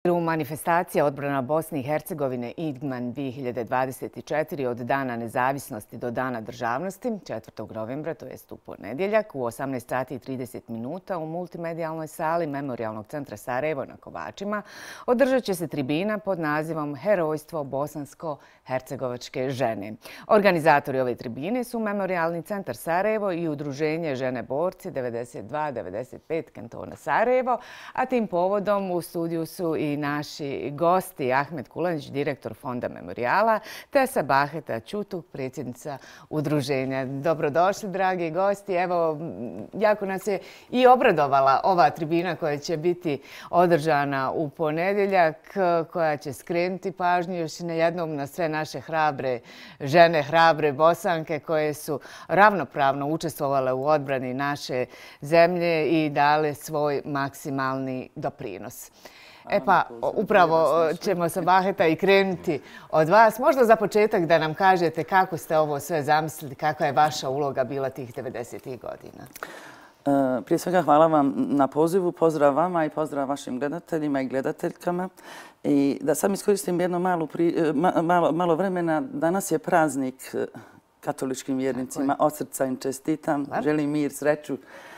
U manifestacija odbrana Bosne i Hercegovine Idman 2024 od Dana nezavisnosti do Dana državnosti 4. novembra, to jest u ponedjeljak, u 18:30 u multimedijalnoj sali Memorijalnog centra Sarajevo na Kovačima održat će se tribina pod nazivom Herojstvo bosansko-hercegovačke žene. Organizatori ove tribine su Memorijalni centar Sarajevo i Udruženje Žene borci 92-95 kantona Sarajevo, a tim povodom u studiju su i naši gosti Ahmet Kulanić, direktor Fonda Memorijala, te Sabaheta Ćutuk, predsjednica udruženja. Dobrodošli, dragi gosti. Evo, jako nas je i obradovala ova tribina koja će biti održana u ponedjeljak, koja će skrenuti pažnju još jednom na sve naše hrabre žene, hrabre Bosanke koje su ravnopravno učestvovale u odbrani naše zemlje i dale svoj maksimalni doprinos. Upravo ćemo sa Baheta i krenuti od vas. Možda za početak da nam kažete kako ste ovo sve zamislili, kakva je vaša uloga bila tih 90. godina. Prije svega hvala vam na pozivu, pozdrav vama i pozdrav vašim gledateljima i gledateljkama. I da sam iskoristim jedno malo vremena. Danas je praznik katoličkim vjernicima. Od srca im čestitam. Želim mir, sreću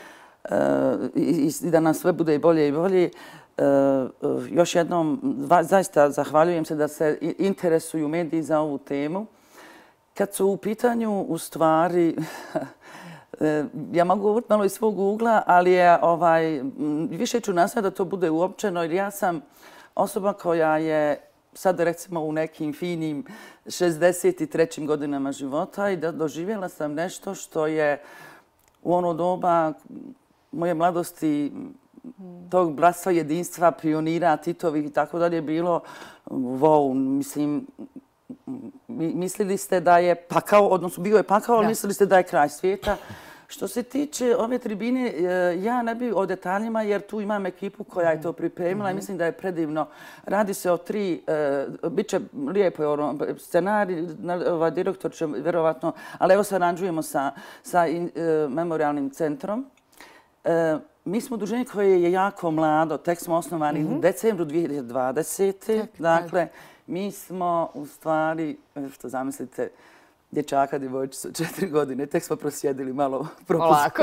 i da nam sve bude bolje i bolje. Još jednom, zaista zahvaljujem se da se interesuju mediji za ovu temu. Kad su u pitanju, u stvari, ja mogu govoriti malo iz svog ugla, ali je više ću nastojati da to bude uopćeno, jer ja sam osoba koja je sad recimo u nekim finim 63. godinama života i da doživjela sam nešto što je u ono doba moje mladosti, tog bratstva, jedinstva, pionira, Titovih i tako dalje bilo, wow, mislim, mislili ste da je pakao, odnosno bio je pakao, ali mislili ste da je kraj svijeta. Što se tiče ove tribine, ja ne bih o detaljima jer tu imam ekipu koja je to pripremila i mislim da je predivno. Radi se o 3, bit će lijepo scenarij, direktor će vjerovatno, ali evo sarađujemo sa Memorijalnim centrom. Mi smo udruženje koje je jako mlado, tek smo osnovani u decembru 2020. Dakle, mi smo u stvari, što zamislite, dječaka, djevojčicu, 4 godine, tek smo prosjedili malo propust.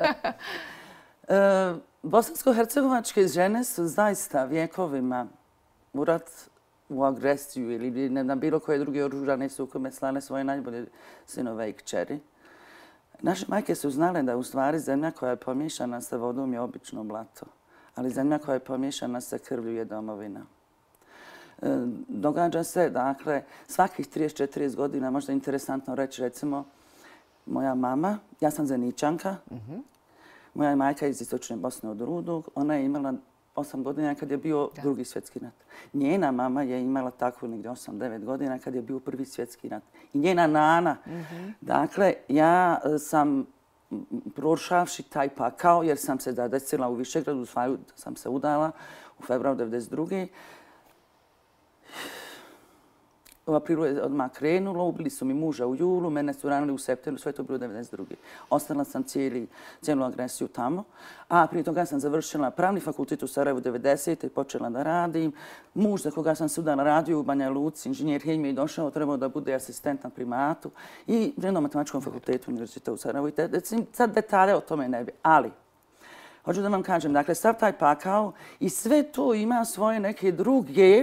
Bosansko-hercegovačke žene su zaista vjekovima u rat, u agresiju ili na bilo koje druge oružane sukobe slale svoje najbolje sinove i kćeri. Naše majke su znale da u stvari zemlja koja je pomiješana sa vodom je obično blato, ali zemlja koja je pomiješana sa krvlju je domovina. Događa se, dakle, svakih 30-40 godina, možda je interesantno reći, recimo, moja mama, ja sam Zeničanka, moja majka je iz istočne Bosne od Rudog, ona je imala 8 godina kad je bio Drugi svjetski rat. Njena mama je imala tako negdje 8-9 godina kad je bio Prvi svjetski rat. I njena nana. Dakle, ja sam prošavši taj pakao jer sam se zadesila u Višegradu, sam se udala u februaru 1992. U aprilu je odmah krenulo, ubili su mi muža u julu, mene su ranili u septembru, sve to bilo 1992. Ostala sam cijelu agresiju tamo, a prije toga sam završila pravni fakultet u Sarajevu 90. i počela da radim. Muž za koga sam se udala radio u Banja Luci, inženjer hemije, došao, trebao da bude asistent na primatu i na matematičkom fakultetu univerziteta u Sarajevu. Sad detalje o tome ne bi, ali hoću da vam kažem, dakle, sav taj pakao i sve to ima svoje neke druge.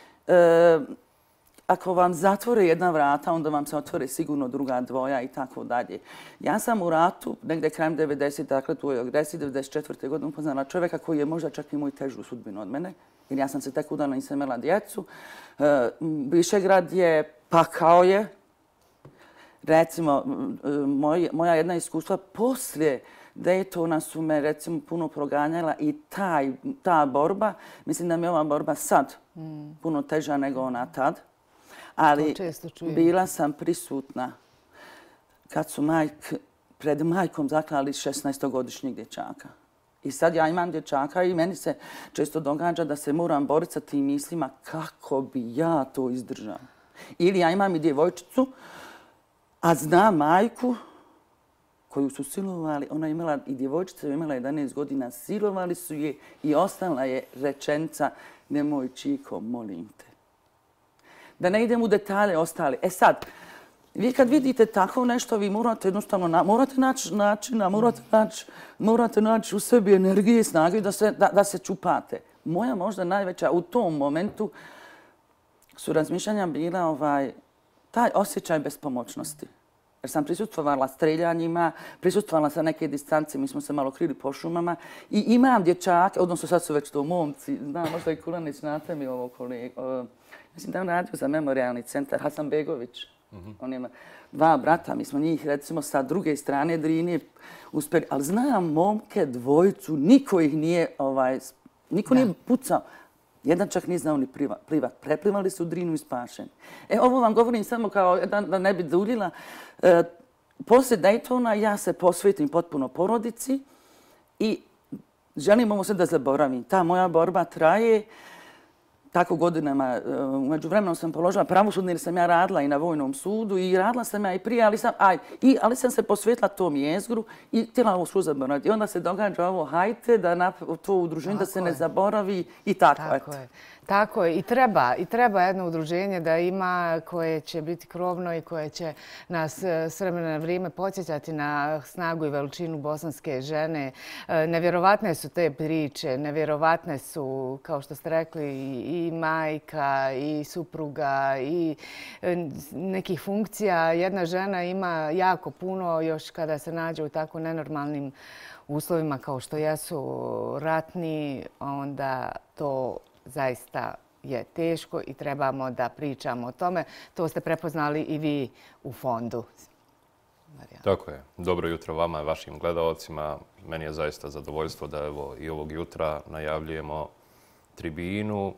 Ako vam zatvore jedna vrata, onda vam se otvore sigurno druga, dvoja i tako dalje. Ja sam u ratu, negdje krajem 90, dakle tu je agresiji 94. godine upoznala čovjeka koji je možda čak i moju težu sudbinu od mene, jer ja sam se tek udala i nisam imala djecu. Višegrad je, pakao je. Recimo, moja jedna iskustva poslije Daytona su me recimo puno proganjala i ta borba, mislim da mi je ova borba sad puno teža nego ona tad. Ali bila sam prisutna kad su pred majkom zaklali 16-godišnjeg dječaka. I sad ja imam dječaka i meni se često događa da se moram boriti sa tim mislima kako bi ja to izdržala. Ili ja imam i djevojčicu, a znam majku koju su silovali, ona je imala i djevojčica, imala 11 godina, silovali su je i ostala je rečenica nemoj Čiko, molim te. Da ne idem u detalje ostali. E sad, vi kad vidite tako nešto, vi morate jednostavno morate naći načina, morate naći u sebi energije i snage da se čupate. Moja možda najveća u tom momentu su razmišljanja bila taj osjećaj bespomoćnosti. Jer sam prisustvovala streljanjima, prisustvovala sam neke distance, mi smo se malo krili po šumama i imam dječake, odnosno sad su već to momci, znam, možda i Kulanić, znate mi ovo kolegu. Mislim da je on radio za memorijalni centar, Hasanbegović. On ima 2 brata, mi smo njih recimo sa druge strane Drine uspjeli, ali znam momke, dvojicu, niko ih nije, niko nije pucao. Jedan čak nije znao ni plivat. Preplivali su Drinu i spašeni. Ovo vam govorim samo kao da ne bi duljila. Poslije Daytona ja se posvetim potpuno porodici i želim ovo sve da zaboravim. Ta moja borba traje tako godinama. Umeđu vremenom sam položila pravosudni jer sam ja radila i na vojnom sudu i radila sam ja i prije, ali sam se posvetila tom jezgru i htjela ovo sve zaboraviti. I onda se događa ovo, hajte da to udruženje da se ne zaboravi i tako. Tako je. I treba jedno udruženje da ima koje će biti krovno i koje će nas s vremena na vrijeme podsjećati na snagu i veličinu bosanske žene. Nevjerovatne su te priče, nevjerovatne su, kao što ste rekli, i majka, i supruga, i nekih funkcija. Jedna žena ima jako puno još kada se nađe u tako nenormalnim uslovima kao što jesu ratni, onda to zaista je teško i trebamo da pričamo o tome. To ste prepoznali i vi u fondu. Tako je. Dobro jutro vama i vašim gledalcima. Meni je zaista zadovoljstvo da evo i ovog jutra najavljujemo tribinu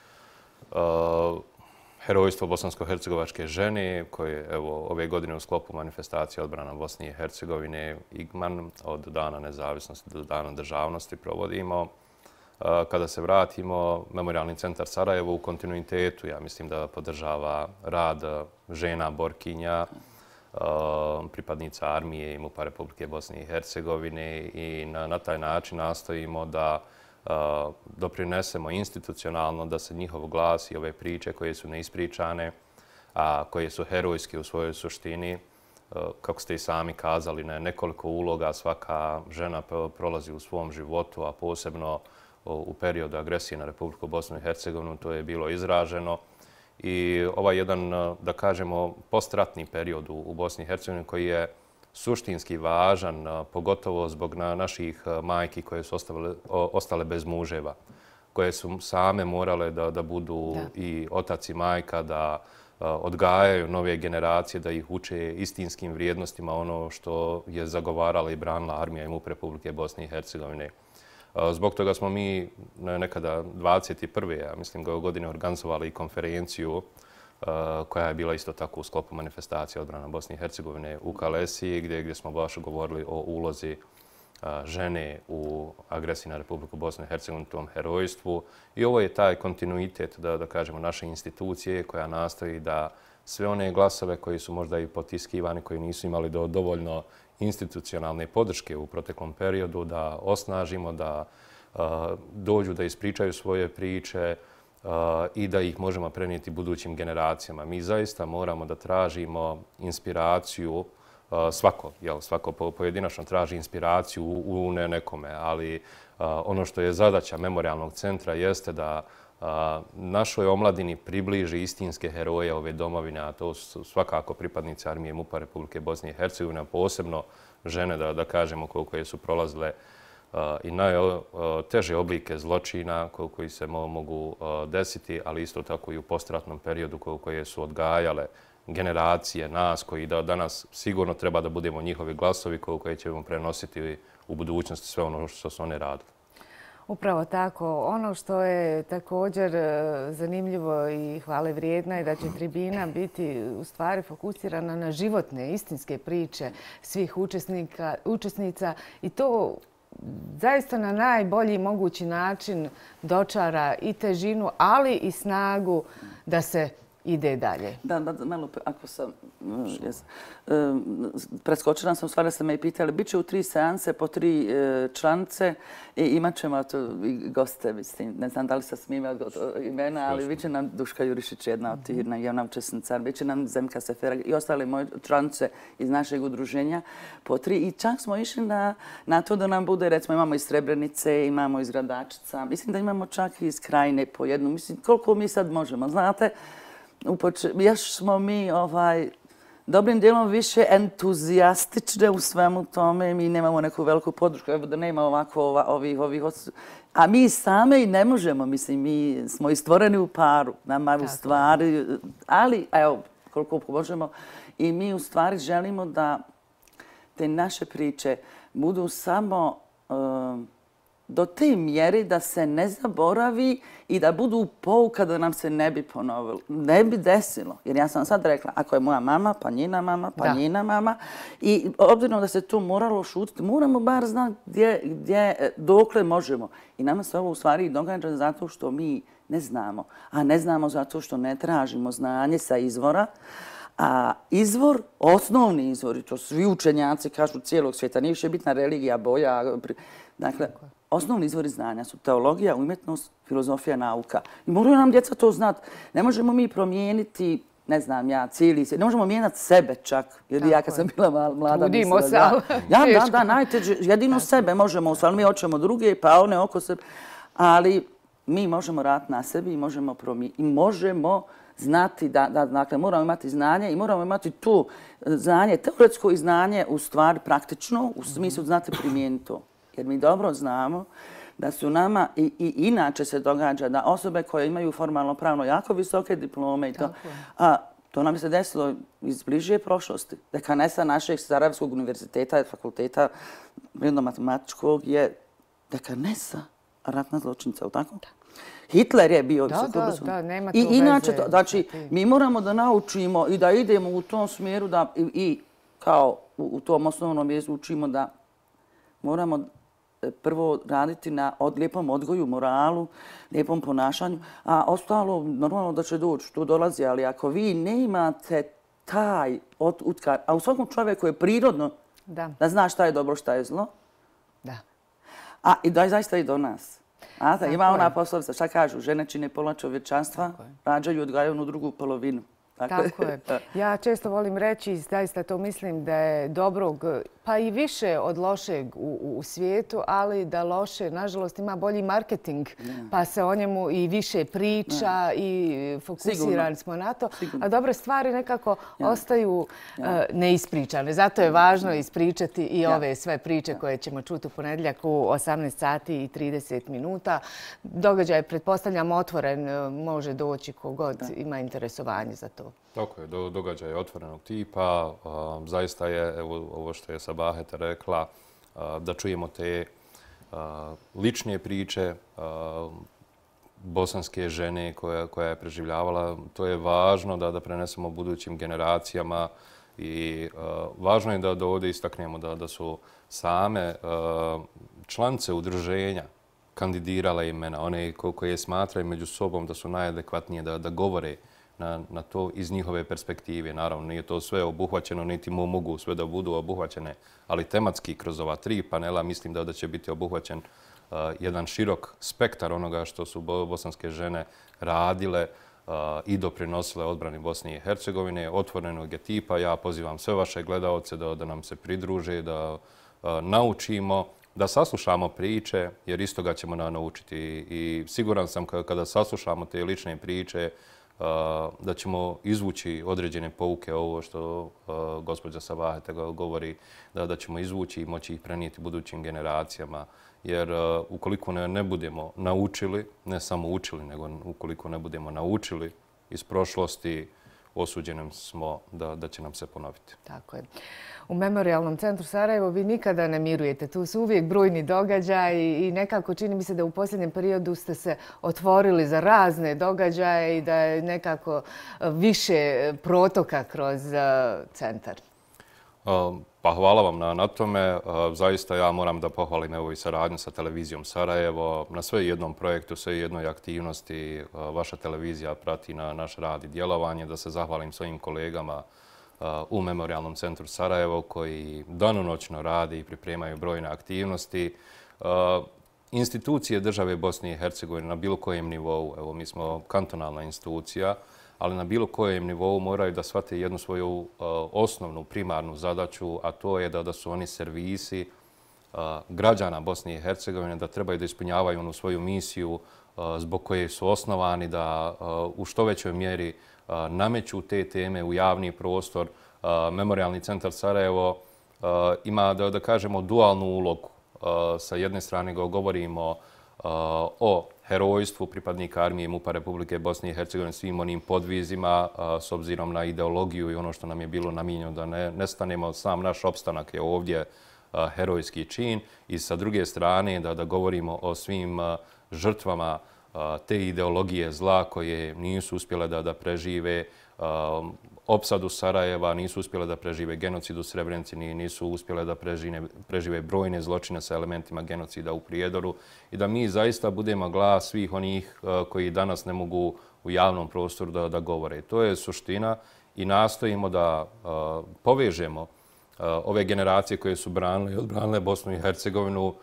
herojstvo bosansko-hercegovačke žene koje evo ove godine u sklopu manifestacije odbrana Bosne i Hercegovine IGMAN od Dana nezavisnosti do Dana državnosti provodimo. Kada se vratimo, Memorijalni centar Sarajevo u kontinuitetu, ja mislim da podržava rad žena, borkinja, pripadnica armije i MUP-a Republike Bosne i Hercegovine i na taj način nastojimo da doprinesemo institucionalno da se njihov glas i ove priče koje su neispričane, a koje su herojske u svojoj suštini, kako ste i sami kazali, nekoliko uloga svaka žena prolazi u svom životu, a posebno u periodu agresije na Republiku Bosnu i Hercegovinu, to je bilo izraženo. I ovaj jedan, da kažemo, postratni period u Bosni i Hercegovini koji je suštinski važan, pogotovo zbog naših majki koje su ostale bez muževa, koje su same morale da budu i otac i majka, da odgajaju nove generacije, da ih uče istinskim vrijednostima, ono što je zagovarala i branila armija i MUP Republike Bosne i Hercegovine. Zbog toga smo mi nekada 21. ja mislim godine organizovali i konferenciju koja je bila isto tako u sklopu manifestacije odbrana Bosne i Hercegovine u Kalesiji, gdje smo baš govorili o ulozi žene u agresiji na Republiku Bosnu i Hercegovinu, tom herojstvu. I ovo je taj kontinuitet, da kažemo, naše institucije koja nastoji da sve one glasove koji su možda i potiskivani, koji nisu imali dovoljno institucionalne podrške u proteklom periodu, da osnažimo, da dođu da ispričaju svoje priče i da ih možemo prenijeti budućim generacijama. Mi zaista moramo da tražimo inspiraciju, svako pojedinačno traži inspiraciju u nekome, ali ono što je zadaća Memorijalnog centra jeste da našoj omladini približi istinske heroje ove domovine, a to su svakako pripadnici armije MUP-a Republike Bosne i Hercegovine, posebno žene, da kažemo, koje su prolazile i najteže oblike zločina koji se mogu desiti, ali isto tako i u postratnom periodu koje su odgajale generacije nas koji danas sigurno treba da budemo njihovi glasovi koje ćemo prenositi u budućnosti sve ono što su one radili. Upravo tako. Ono što je također zanimljivo i hvale vrijedno je da će tribina biti u stvari fokusirana na životne, istinske priče svih učesnica i to zaista na najbolji mogući način dočara i težinu, ali i snagu da se ide dalje. Da, malo, ako sam... Preskočila sam, u stvari ste me i pitali. Biće u 3 seanse po 3 članice i imat ćemo i goste, mislim. Ne znam da li se smije imena, ali biće nam Duška Jurišić, jedna od tih, jedna učesnica, biće nam Zemka Sefera i ostale moje članice iz našeg udruženja po 3. I čak smo išli na to da nam bude, recimo imamo iz Srebrenice, imamo iz Gradačca, mislim da imamo čak i iz Krajine po jednu. Mislim, koliko mi sad možemo, znate? Još smo mi dobrim dijelom više entuzijastične u svemu tome. Mi nemamo neku veliku podršku. Evo da nema ovako ovih... A mi same i ne možemo. Mislim, mi smo i stvoreni u paru. Nama u stvari... Ali, evo, koliko možemo. I mi u stvari želimo da te naše priče budu samo... do te mjere da se ne zaboravi i da budu pouka da nam se ne bi ponovilo, ne bi desilo. Jer ja sam sad rekla, ako je moja mama, pa njena mama, pa njena mama. I obzirom da se to moralo šutiti, moramo bar znati dokle možemo. I nama se ovo u stvari događa zato što mi ne znamo. A ne znamo zato što ne tražimo znanje sa izvora. A izvor, osnovni izvor, i to svi učenjaci kažu cijelog svijeta, nije više bitna religija, boja. Dakle, osnovni izvori znanja su teologija, umjetnost, filozofija, nauka. I moraju nam djeca to znati. Ne možemo mi promijeniti, ne znam ja, cijeli svijet. Ne možemo mijenjati sebe čak. Jer ja kad sam bila mlada trudimo se, ali da, najteže. Jedino sebe možemo, u stvari mi hoćemo druge, pa one oko sebe. Ali mi možemo raditi na sebi i možemo znati dakle, moramo imati znanje i moramo imati tu znanje, teoretsko i znanje u stvari praktično, u smislu znati primijeniti to. Jer mi dobro znamo da su nama i inače se događa da osobe koje imaju formalno pravno jako visoke diplome i to, to nam se desilo iz bliže prošlosti. Dekanesa našeg Sarajevskog univerziteta i fakulteta prirodno-matematičkog je dekanesa ratna zločinca, tako? Hitler je bio... Da, nema to veze. I inače, znači, mi moramo da naučimo i da idemo u tom smjeru da i kao u tom osnovnom jeziku učimo da moramo prvo raditi na lijepom odgoju, moralu, lijepom ponašanju, a ostalo normalno da će doći, to dolazi, ali ako vi ne imate taj utkar, a u svakom čovjeku je prirodno da zna šta je dobro, šta je zlo, a i da je zaista i do nas. Ima ona poslovica, šta kažu, žene čine pola čovječanstva, rađaju i odgajaju onu drugu polovinu. Tako je. Ja često volim reći, zaista to mislim, da je dobrog, pa i više od lošeg u svijetu, ali da loše, nažalost, ima bolji marketing, pa se o njemu i više priča i fokusirani smo na to. A dobre stvari nekako ostaju neispričane. Zato je važno ispričati i ove sve priče koje ćemo čuti u ponedjeljak u 18 sati i 30 minuta. Događaj je, pretpostavljam, otvoren, može doći kogod ima interesovanje za to. Tako je, događaj je otvorenog tipa. Zaista je, evo ovo što je Sabaheta rekla, da čujemo te lične priče bosanske žene koja je preživljavala. To je važno da prenesemo budućim generacijama i važno je da ovdje istaknemo da su same članice udruženja kandidirale imena, one koje smatraju među sobom da su najadekvatnije da govore na to iz njihove perspektive. Naravno, nije to sve obuhvaćeno, niti mogu sve da budu obuhvaćene, ali tematski kroz ova 3 panela mislim da će biti obuhvaćen jedan širok spektar onoga što su bosanske žene radile i doprinosile odbrani Bosne i Hercegovine, otvorenog je tipa. Ja pozivam sve vaše gledaoce da nam se pridruže, da naučimo, da saslušamo priče, jer iz toga ćemo naučiti. I siguran sam kada saslušamo te lične priče, da ćemo izvući određene pouke, ovo što gospođa Sabaheta govori, da ćemo izvući i moći ih prenijeti budućim generacijama. Jer ukoliko ne budemo naučili, ne samo učili, nego ukoliko ne budemo naučili iz prošlosti, osuđeni smo da će nam se ponoviti. Tako je. U Memorijalnom centru Sarajevo vi nikada ne mirujete. Tu su uvijek brojni događaji i nekako čini mi se da u posljednjem periodu ste se otvorili za razne događaje i da je nekako više protoka kroz centar. Pa hvala vam na tome. Zaista ja moram da pohvalim evo i saradnju sa televizijom Sarajevo. Na sve jednom projektu, sve jednoj aktivnosti vaša televizija prati na naš rad i djelovanje. Da se zahvalim svojim kolegama u Memorijalnom centru Sarajevo koji danonoćno rade i pripremaju brojne aktivnosti. Institucije države Bosne i Hercegovine na bilo kojem nivou, evo mi smo kantonalna institucija, ali na bilo kojem nivou moraju da shvate jednu svoju osnovnu, primarnu zadaću, a to je da su oni servisi građana Bosne i Hercegovine, da trebaju da ispunjavaju onu svoju misiju zbog koje su osnovani, da u što većoj mjeri nameću te teme u javni prostor. Memorijalni centar Sarajevo ima, da kažemo, dualnu ulogu. Sa jedne strane govorimo o herojstvu pripadnika armije MUP-a Republike Bosne i Hercegovine, svim onim podvizima s obzirom na ideologiju i ono što nam je bilo namijenjeno da ne stanemo. Sam naš opstanak je ovdje herojski čin. I sa druge strane da govorimo o svim žrtvama te ideologije zla koje nisu uspjele da prežive opsadu Sarajeva, nisu uspjele da prežive genocid u Srebrenici, nisu uspjele da prežive brojne zločine sa elementima genocida u Prijedoru i da mi zaista budemo glas svih onih koji danas ne mogu u javnom prostoru da govore. To je suština i nastojimo da povežemo ove generacije koje su branile i odbranile Bosnu i Hercegovinu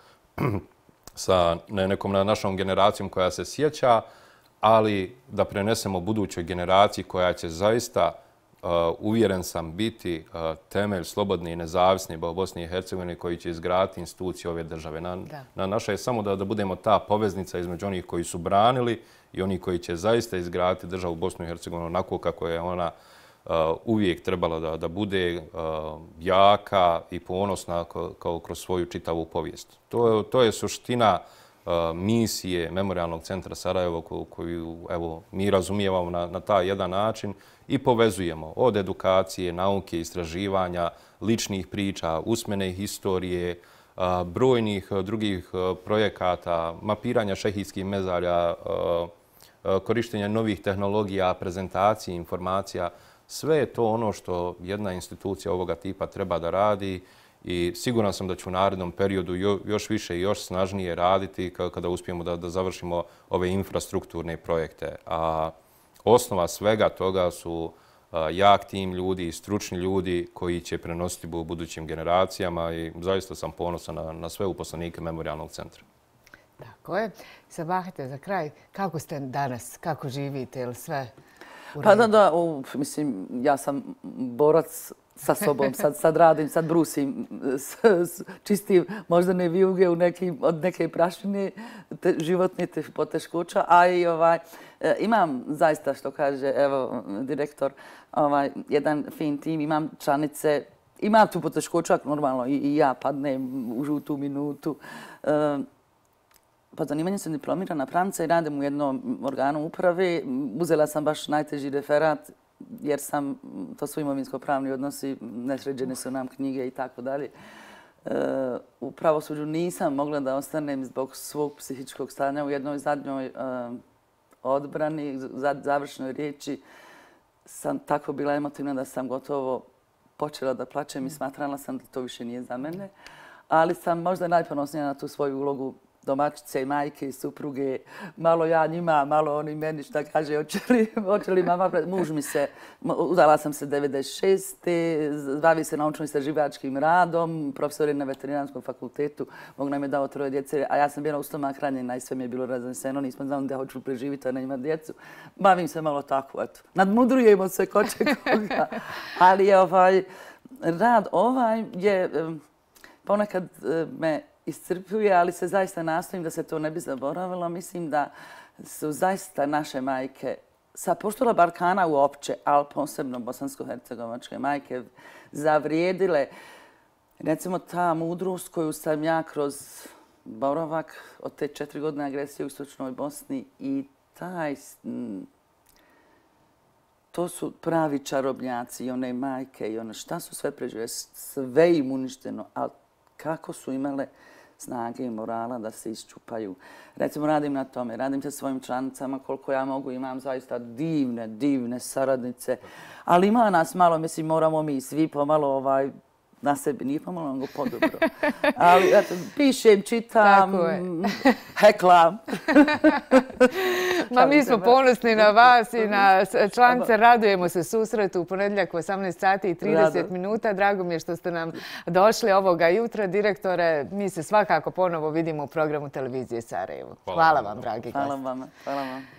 sa nekom našom generacijom koja se sjeća, ali da prenesemo budućoj generaciji koja će zaista, uvjeren sam, biti temelj slobodne i nezavisne Bosne i Hercegovine koji će izgraditi institucije ove države. Na naša je samo da budemo ta poveznica između onih koji su branili i onih koji će zaista izgraditi državu Bosnu i Hercegovinu onako kako je ona uvijek trebala da bude jaka i ponosna kao kroz svoju čitavu povijest. To je suština misije Memorijalnog centra Sarajevo koju mi razumijevamo na taj jedan način i povezujemo od edukacije, nauke, istraživanja, ličnih priča, usmene historije, brojnih drugih projekata, mapiranja šehidskih mezarja, korištenja novih tehnologija, prezentacije, informacija. Sve je to ono što jedna institucija ovoga tipa treba da radi i siguran sam da ću u narednom periodu još više i još snažnije raditi kada uspijemo da završimo ove infrastrukturne projekte. A osnova svega toga su jak tim ljudi i stručni ljudi koji će prenositi u budućim generacijama i zaista sam ponosan na sve uposlenike Memorijalnog centra. Tako je. Sabahete, za kraj, kako ste danas? Kako živite? Ili sve u Pa redu? da, mislim, ja sam borac sa sobom, sad radim, sad brusim, čistim moždane vijuge od neke prašine, životne poteškoća, a i imam zaista, što kaže, evo, direktor, jedan fin tim, imam članice, imam tu poteškoća, normalno, i ja padnem u žutu minutu. Pa zanimanje sam diplomirana pravnica i radim u jednom organu uprave. Uzela sam baš najteži referat jer to su imovinsko-pravni odnosi, nesređene su nam knjige i tako dalje. U pravosuđu nisam mogla da ostanem zbog svog psihičkog stanja. U jednoj zadnjoj odbrani, završnoj riječi, sam tako bila emotivna da sam gotovo počela da plačem i smatrala sam da to više nije za mene. Ali sam možda najponosnija na tu svoju ulogu domaćice, majke i supruge, malo ja njima, malo oni meni, šta kaže, hoće li mama, muž mi se, udala sam se 96. Bavi se naučno-istraživačkim radom, profesor je na veterinarskom fakultetu, Bog nam je dao 3 djece, a ja sam bila u stomak ranjena i sve mi je bilo razneseno, nismo znali da hoću preživiti, a ne imati djecu. Bavim se malo tako, eto. Nadmudrujemo se ko će koga. Ali rad je ponekad me iscrpljuje, ali se zaista nastojim da se to ne bi zaboravilo. Mislim da su zaista naše majke sa prostora Balkana uopće, ali posebno bosansko-hercegovačke majke, zavrijedile, recimo, ta mudrost koju sam ja kroz boravak od te 4 godine agresije u Istočnoj Bosni i to su pravi čarobnjaci i one majke i ono šta su sve preživjeli, sve im uništeno, ali kako su imale snage i morala da se iščupaju. Recimo, radim na tome, radim sa svojim članicama koliko ja mogu, imam zaista divne saradnice, ali ima nas malo, mislim, moramo mi svi pomalo na sebi, nije pomalo, nego podobro. Ali eto, pišem, čitam, heklam. Ma mi smo ponosni na vas i na članice. Radujemo se susretu u ponedjeljak u 18 sati i 30 minuta. Drago mi je što ste nam došli ovoga jutra. Direktore, mi se svakako ponovo vidimo u programu televizije Sarajevo. Hvala vam, dragi gosti. Hvala vam.